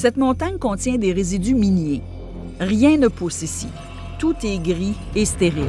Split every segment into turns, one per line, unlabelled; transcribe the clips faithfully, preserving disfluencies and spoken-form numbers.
Cette montagne contient des résidus miniers. Rien ne pousse ici. Tout est gris et stérile.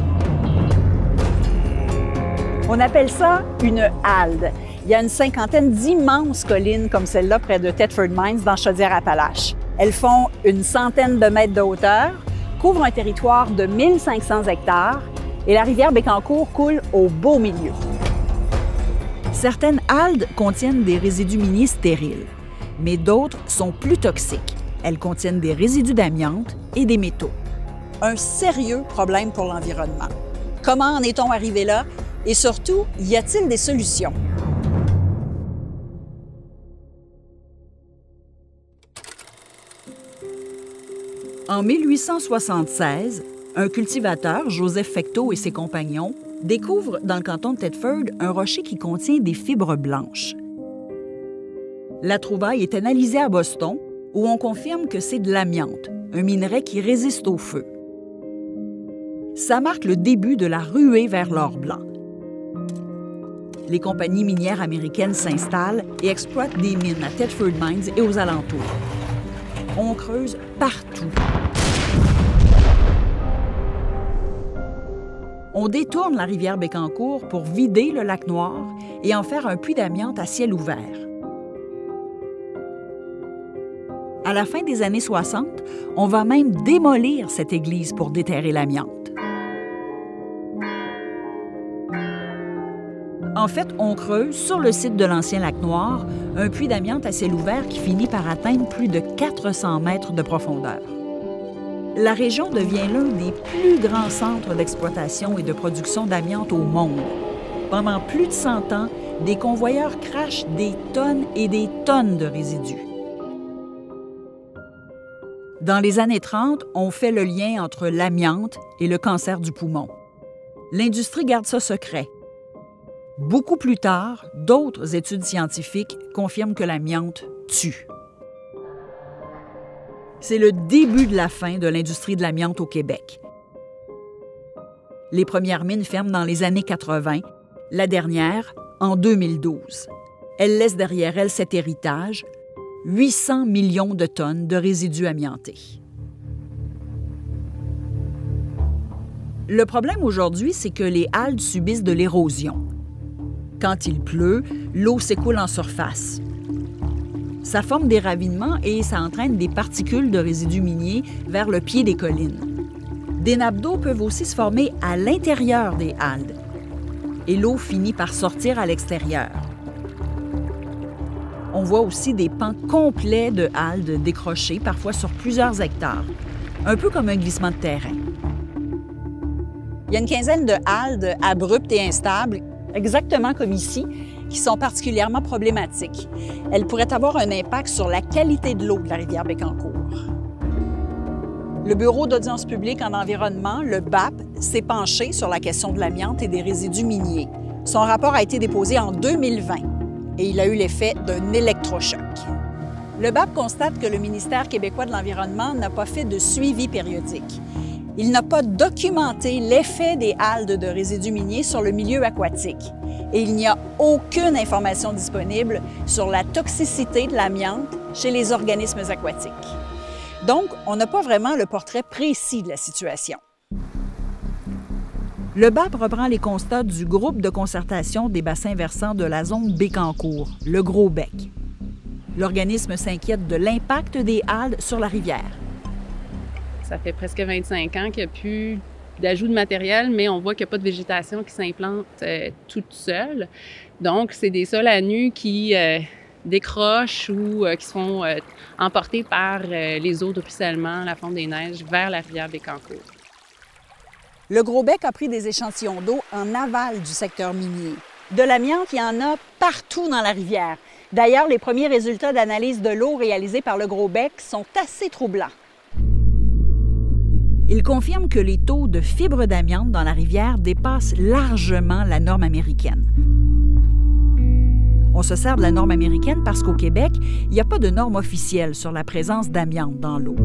On appelle ça une halde. Il y a une cinquantaine d'immenses collines comme celle-là près de Thetford Mines dans Chaudière-Appalaches. Elles font une centaine de mètres de hauteur, couvrent un territoire de mille cinq cents hectares et la rivière Bécancour coule au beau milieu.
Certaines haldes contiennent des résidus miniers stériles, mais d'autres sont plus toxiques. Elles contiennent des résidus d'amiante et des métaux.
Un sérieux problème pour l'environnement. Comment en est-on arrivé là? Et surtout, y a-t-il des solutions?
En mille huit cent soixante-seize, un cultivateur, Joseph Fecteau et ses compagnons, découvrent dans le canton de Thetford un rocher qui contient des fibres blanches. La trouvaille est analysée à Boston, où on confirme que c'est de l'amiante, un minerai qui résiste au feu. Ça marque le début de la ruée vers l'or blanc. Les compagnies minières américaines s'installent et exploitent des mines à Thetford Mines et aux alentours. On creuse partout. On détourne la rivière Bécancour pour vider le lac Noir et en faire un puits d'amiante à ciel ouvert. À la fin des années soixante, on va même démolir cette église pour déterrer l'amiante. En fait, on creuse sur le site de l'ancien lac Noir un puits d'amiante à ciel ouvert qui finit par atteindre plus de quatre cents mètres de profondeur. La région devient l'un des plus grands centres d'exploitation et de production d'amiante au monde. Pendant plus de cent ans, des convoyeurs crachent des tonnes et des tonnes de résidus. Dans les années trente, on fait le lien entre l'amiante et le cancer du poumon. L'industrie garde ça secret. Beaucoup plus tard, d'autres études scientifiques confirment que l'amiante tue. C'est le début de la fin de l'industrie de l'amiante au Québec. Les premières mines ferment dans les années quatre-vingt, la dernière en deux mille douze. Elle laisse derrière elle cet héritage, huit cents millions de tonnes de résidus amiantés. Le problème aujourd'hui, c'est que les haldes subissent de l'érosion. Quand il pleut, l'eau s'écoule en surface. Ça forme des ravinements et ça entraîne des particules de résidus miniers vers le pied des collines. Des nappes d'eau peuvent aussi se former à l'intérieur des haldes et l'eau finit par sortir à l'extérieur. On voit aussi des pans complets de haldes décrochés, parfois sur plusieurs hectares, un peu comme un glissement de terrain.
Il y a une quinzaine de haldes abruptes et instables, exactement comme ici, qui sont particulièrement problématiques. Elles pourraient avoir un impact sur la qualité de l'eau de la rivière Bécancour. Le Bureau d'audience publique en environnement, le B A P, s'est penché sur la question de l'amiante et des résidus miniers. Son rapport a été déposé en deux mille vingt et il a eu l'effet d'un électrochoc. Le B A P constate que le ministère québécois de l'Environnement n'a pas fait de suivi périodique. Il n'a pas documenté l'effet des haldes de résidus miniers sur le milieu aquatique. Et il n'y a aucune information disponible sur la toxicité de l'amiante chez les organismes aquatiques. Donc, on n'a pas vraiment le portrait précis de la situation.
Le B A P reprend les constats du groupe de concertation des bassins versants de la zone Bécancour, le Gros Bec. L'organisme s'inquiète de l'impact des haldes sur la rivière.
Ça fait presque vingt-cinq ans qu'il n'y a plus d'ajout de matériel, mais on voit qu'il n'y a pas de végétation qui s'implante euh, toute seule. Donc, c'est des sols à nu qui euh, décrochent ou euh, qui se font euh, emporter par euh, les eaux de ruissellement, la fonte des neiges, vers la rivière Bécancour.
Le Gros Bec a pris des échantillons d'eau en aval du secteur minier. De l'amiante, il y en a partout dans la rivière. D'ailleurs, les premiers résultats d'analyse de l'eau réalisés par le Gros Bec sont assez troublants.
Il confirme que les taux de fibres d'amiante dans la rivière dépassent largement la norme américaine. On se sert de la norme américaine parce qu'au Québec, il n'y a pas de norme officielle sur la présence d'amiante dans l'eau.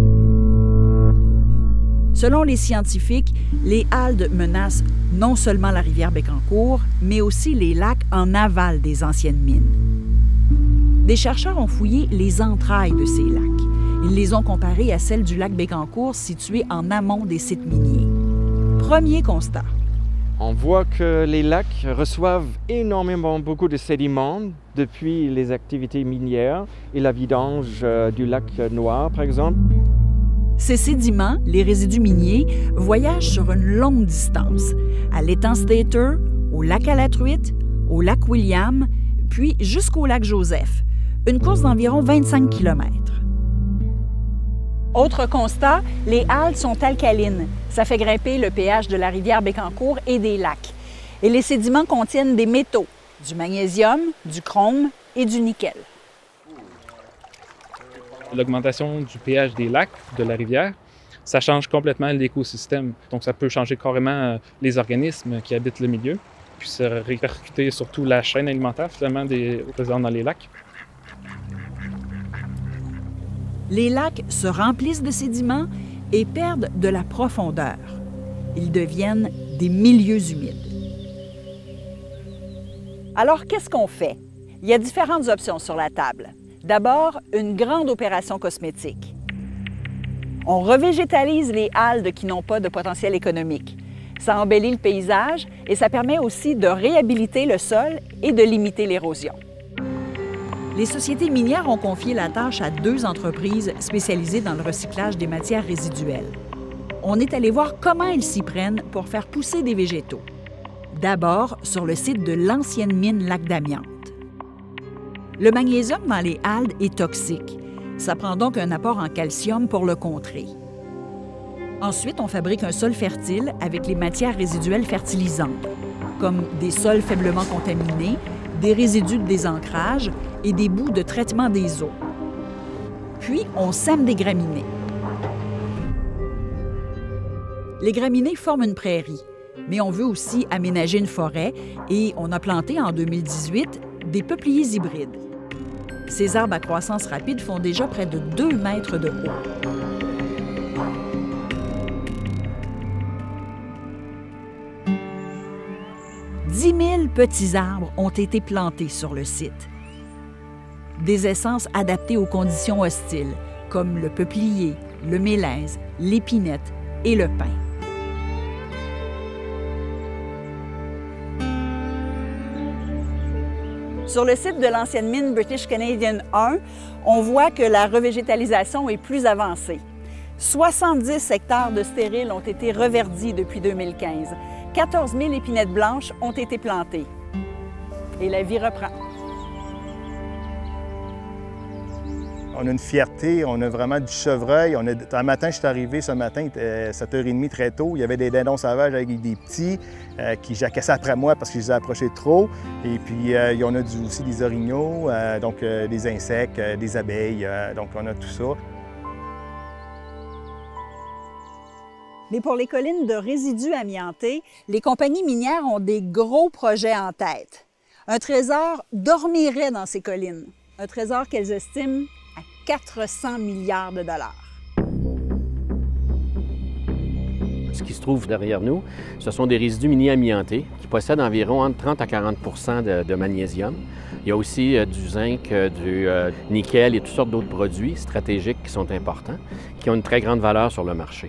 Selon les scientifiques, les haldes menacent non seulement la rivière Bécancour, mais aussi les lacs en aval des anciennes mines. Des chercheurs ont fouillé les entrailles de ces lacs. Ils les ont comparées à celles du lac Bécancour situé en amont des sites miniers. Premier constat.
On voit que les lacs reçoivent énormément beaucoup de sédiments depuis les activités minières et la vidange du lac Noir, par exemple.
Ces sédiments, les résidus miniers, voyagent sur une longue distance, à l'étang Stater, au lac à la Truite, au lac William, puis jusqu'au lac Joseph, une course d'environ vingt-cinq kilomètres.
Autre constat, les haldes sont alcalines. Ça fait grimper le pH de la rivière Bécancour et des lacs. Et les sédiments contiennent des métaux, du magnésium, du chrome et du nickel.
L'augmentation du pH des lacs, de la rivière, ça change complètement l'écosystème. Donc, ça peut changer carrément les organismes qui habitent le milieu, puis ça répercuter surtout la chaîne alimentaire, finalement, des présents dans les lacs.
Les lacs se remplissent de sédiments et perdent de la profondeur. Ils deviennent des milieux humides.
Alors, qu'est-ce qu'on fait? Il y a différentes options sur la table. D'abord, une grande opération cosmétique. On revégétalise les haldes qui n'ont pas de potentiel économique. Ça embellit le paysage et ça permet aussi de réhabiliter le sol et de limiter l'érosion.
Les sociétés minières ont confié la tâche à deux entreprises spécialisées dans le recyclage des matières résiduelles. On est allé voir comment elles s'y prennent pour faire pousser des végétaux. D'abord, sur le site de l'ancienne mine Lac d'Amiante. Le magnésium dans les haldes est toxique. Ça prend donc un apport en calcium pour le contrer. Ensuite, on fabrique un sol fertile avec les matières résiduelles fertilisantes, comme des sols faiblement contaminés, des résidus de désancrage et des boues de traitement des eaux. Puis, on sème des graminées. Les graminées forment une prairie, mais on veut aussi aménager une forêt et on a planté en deux mille dix-huit des peupliers hybrides. Ces arbres à croissance rapide font déjà près de deux mètres de haut. dix mille petits arbres ont été plantés sur le site. Des essences adaptées aux conditions hostiles, comme le peuplier, le mélèze, l'épinette et le pin.
Sur le site de l'ancienne mine British Canadian un, on voit que la revégétalisation est plus avancée. soixante-dix hectares de stériles ont été reverdis depuis deux mille quinze. quatorze mille épinettes blanches ont été plantées. Et la vie reprend.
On a une fierté, on a vraiment du chevreuil. On a... Un matin, je suis arrivé ce matin, il était sept heures trente très tôt. Il y avait des dindons sauvages avec des petits euh, qui jacassaient après moi parce que je les ai approchés trop. Et puis, euh, il y en a du, aussi des orignaux, euh, donc euh, des insectes, euh, des abeilles. Euh, donc, on a tout ça.
Mais pour les collines de résidus amiantés, les compagnies minières ont des gros projets en tête. Un trésor dormirait dans ces collines. Un trésor qu'elles estiment à quatre cents milliards de dollars.
Ce qui se trouve derrière nous, ce sont des résidus miniers amiantés qui possèdent environ entre trente à quarante pour cent de, de magnésium. Il y a aussi euh, du zinc, euh, du euh, nickel et toutes sortes d'autres produits stratégiques qui sont importants, qui ont une très grande valeur sur le marché.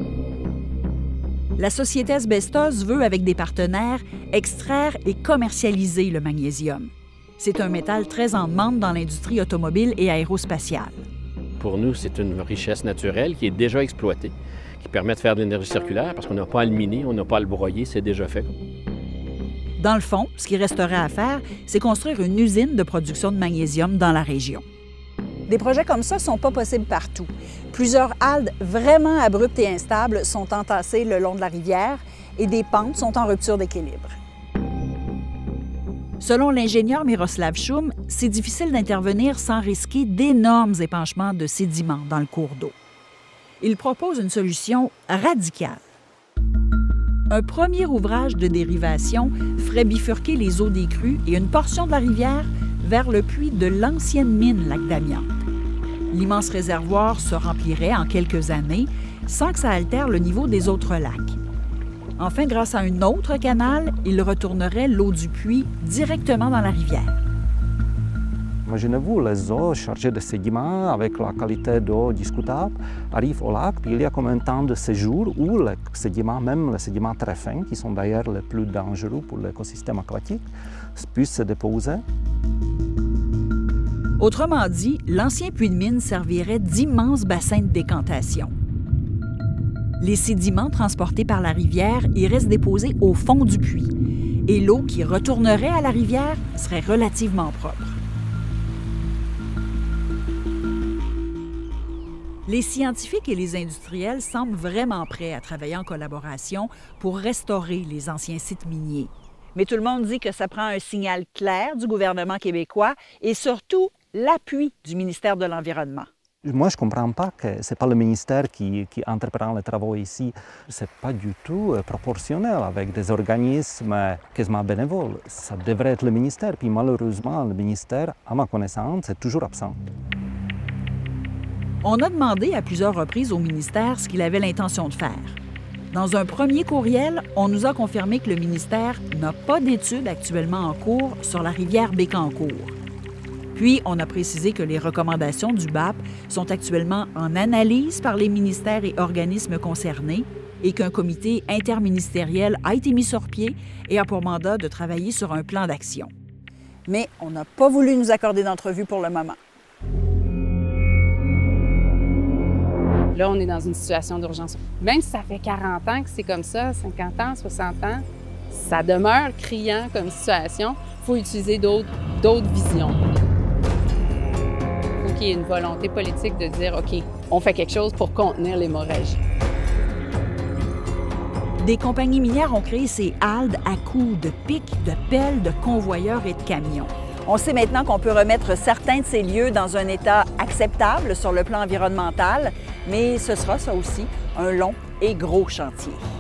La société Asbestos veut, avec des partenaires, extraire et commercialiser le magnésium. C'est un métal très en demande dans l'industrie automobile et aérospatiale.
Pour nous, c'est une richesse naturelle qui est déjà exploitée, qui permet de faire de l'énergie circulaire parce qu'on n'a pas à le miner, on n'a pas à le broyer, c'est déjà fait.
Dans le fond, ce qui resterait à faire, c'est construire une usine de production de magnésium dans la région.
Des projets comme ça ne sont pas possibles partout. Plusieurs haldes vraiment abruptes et instables sont entassées le long de la rivière et des pentes sont en rupture d'équilibre.
Selon l'ingénieur Miroslav Schum, c'est difficile d'intervenir sans risquer d'énormes épanchements de sédiments dans le cours d'eau. Il propose une solution radicale. Un premier ouvrage de dérivation ferait bifurquer les eaux des crues et une portion de la rivière vers le puits de l'ancienne mine Lac d'Amiante. L'immense réservoir se remplirait en quelques années sans que ça altère le niveau des autres lacs. Enfin, grâce à un autre canal, il retournerait l'eau du puits directement dans la rivière.
Imaginez-vous, les eaux chargées de sédiments avec la qualité d'eau discutable arrivent au lac, puis il y a comme un temps de séjour où les sédiments, même les sédiments très fins, qui sont d'ailleurs les plus dangereux pour l'écosystème aquatique, puissent se déposer.
Autrement dit, l'ancien puits de mine servirait d'immenses bassins de décantation. Les sédiments transportés par la rivière iraient se déposer au fond du puits et l'eau qui retournerait à la rivière serait relativement propre. Les scientifiques et les industriels semblent vraiment prêts à travailler en collaboration pour restaurer les anciens sites miniers. Mais tout le monde dit que ça prend un signal clair du gouvernement québécois et surtout l'appui du ministère de l'Environnement.
Moi, je ne comprends pas que ce n'est pas le ministère qui, qui entreprend les travaux ici. Ce n'est pas du tout proportionnel avec des organismes quasiment bénévoles. Ça devrait être le ministère, puis malheureusement, le ministère, à ma connaissance, est toujours absent.
On a demandé à plusieurs reprises au ministère ce qu'il avait l'intention de faire. Dans un premier courriel, on nous a confirmé que le ministère n'a pas d'études actuellement en cours sur la rivière Bécancour. Puis, on a précisé que les recommandations du B A P sont actuellement en analyse par les ministères et organismes concernés et qu'un comité interministériel a été mis sur pied et a pour mandat de travailler sur un plan d'action.
Mais on n'a pas voulu nous accorder d'entrevue pour le moment.
Là, on est dans une situation d'urgence. Même si ça fait quarante ans que c'est comme ça, cinquante ans, soixante ans, ça demeure criant comme situation. Il faut utiliser d'autres, d'autres visions. Il faut qu'il y ait une volonté politique de dire, OK, on fait quelque chose pour contenir l'hémorragie.
Des compagnies minières ont créé ces haldes à coups de pics, de pelles, de convoyeurs et de camions.
On sait maintenant qu'on peut remettre certains de ces lieux dans un état acceptable sur le plan environnemental, mais ce sera ça aussi un long et gros chantier.